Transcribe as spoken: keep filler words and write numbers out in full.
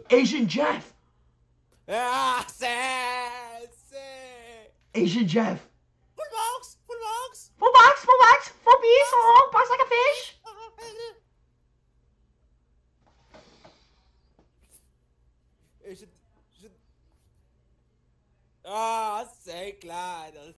Asian Jeff. Ah, sí, sí. Asian Jeff. Full box, full box. Full box, full box, full piece, oh, box like a fish. Ich, ich, ah, sí, claro.